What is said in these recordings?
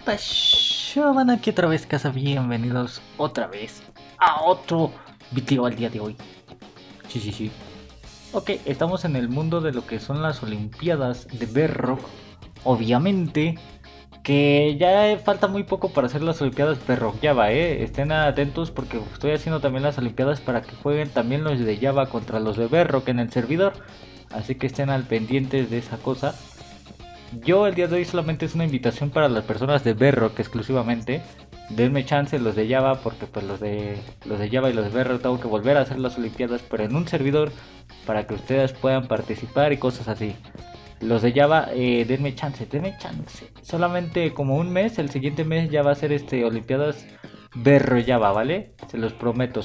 pasó, van aquí otra vez casa, bienvenidos otra vez a otro video al día de hoy. Sí. Ok, estamos en el mundo de lo que son las Olimpiadas de Bedrock. Obviamente que ya falta muy poco para hacer las Olimpiadas Bedrock Java, estén atentos porque estoy haciendo también las Olimpiadas para que jueguen también los de Java contra los de Bedrock en el servidor. Así que estén al pendientes de esa cosa. Yo el día de hoy solamente es una invitación para las personas de Bedrock exclusivamente. Denme chance los de Java porque pues los de Java y los de Bedrock tengo que volver a hacer las Olimpiadas, pero en un servidor para que ustedes puedan participar y cosas así. Los de Java, denme chance. Solamente como un mes, el siguiente mes ya va a ser Olimpiadas Bedrock Java, ¿vale? Se los prometo.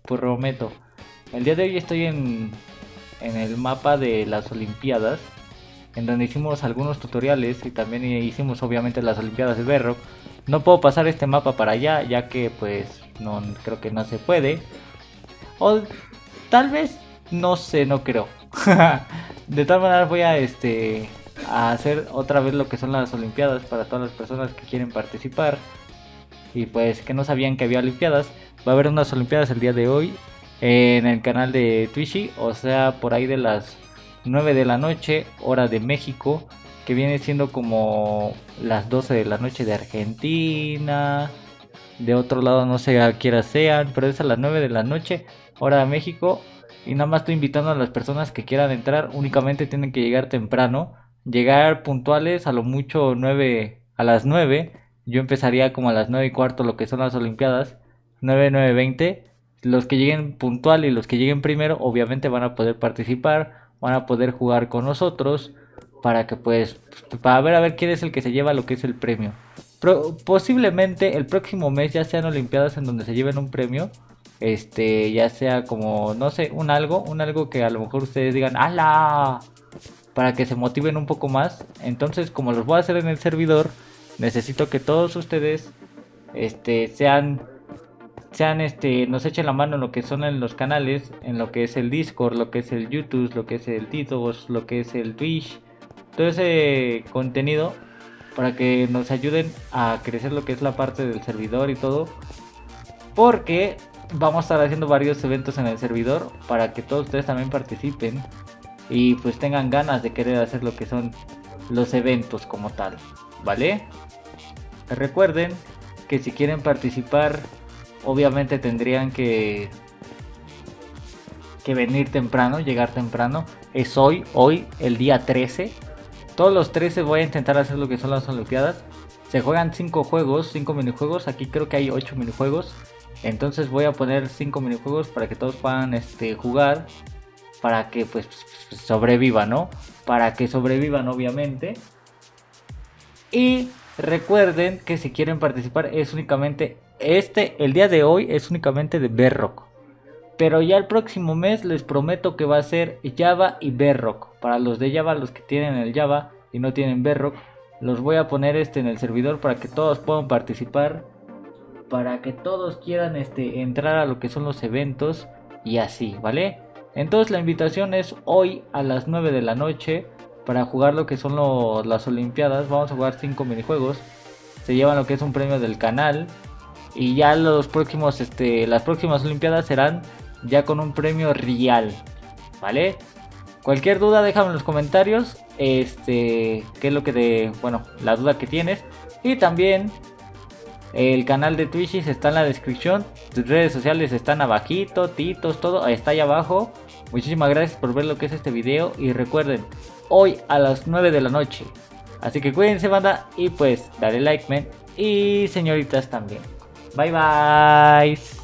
El día de hoy estoy en el mapa de las Olimpiadas, en donde hicimos algunos tutoriales y también hicimos obviamente las Olimpiadas de Bedrock. No puedo pasar este mapa para allá ya que pues no creo que no se puede, o tal vez no sé, no creo. De tal manera voy a hacer otra vez lo que son las Olimpiadas para todas las personas que quieren participar y pues que no sabían que había Olimpiadas. Va a haber unas Olimpiadas el día de hoy en el canal de Twitchy, o sea por ahí de las 9 de la noche, hora de México, que viene siendo como las 12 de la noche de Argentina. De otro lado no sé a qué hora sean, pero es a las 9 de la noche, hora de México. Y nada más estoy invitando a las personas que quieran entrar, únicamente tienen que llegar temprano, llegar puntuales, a lo mucho a las 9. Yo empezaría como a las 9 y cuarto lo que son las Olimpiadas, 9:20. Los que lleguen puntual y los que lleguen primero obviamente van a poder participar, van a poder jugar con nosotros para que pues para ver a ver quién es el que se lleva lo que es el premio. Posiblemente el próximo mes ya sean Olimpiadas en donde se lleven un premio, ya sea como no sé, un algo que a lo mejor ustedes digan ¡ala!, para que se motiven un poco más. Entonces, como los voy a hacer en el servidor, necesito que todos ustedes nos echen la mano en lo que son en los canales, en lo que es el Discord, lo que es el YouTube, lo que es el Titos, lo que es el Twitch, todo ese contenido, para que nos ayuden a crecer lo que es la parte del servidor y todo, porque vamos a estar haciendo varios eventos en el servidor para que todos ustedes también participen y pues tengan ganas de querer hacer lo que son los eventos como tal, ¿vale? Recuerden que si quieren participar obviamente tendrían que venir temprano, llegar temprano. Es hoy el día 13. Todos los 13 voy a intentar hacer lo que son las Olimpiadas. Se juegan 5 juegos, 5 minijuegos. Aquí creo que hay 8 minijuegos. Entonces voy a poner 5 minijuegos para que todos puedan jugar, para que pues sobrevivan, ¿no? Para que sobrevivan obviamente. Y recuerden que si quieren participar es únicamente el día de hoy es únicamente de Bedrock. Pero ya el próximo mes les prometo que va a ser Java y Bedrock. Para los de Java, los que tienen el Java y no tienen Bedrock, los voy a poner en el servidor para que todos puedan participar, para que todos quieran entrar a lo que son los eventos y así, ¿vale? Entonces la invitación es hoy a las 9 de la noche para jugar lo que son las Olimpiadas. Vamos a jugar 5 minijuegos. Se llevan lo que es un premio del canal. Y ya las próximas Olimpiadas serán ya con un premio real, ¿vale? Cualquier duda déjame en los comentarios, qué es lo que la duda que tienes. Y también el canal de Twitch está en la descripción, tus redes sociales están abajito, Titos, todo está ahí abajo. Muchísimas gracias por ver lo que es este video y recuerden, hoy a las 9 de la noche. Así que cuídense, banda, y pues dale like, men, y señoritas también. Bye bye.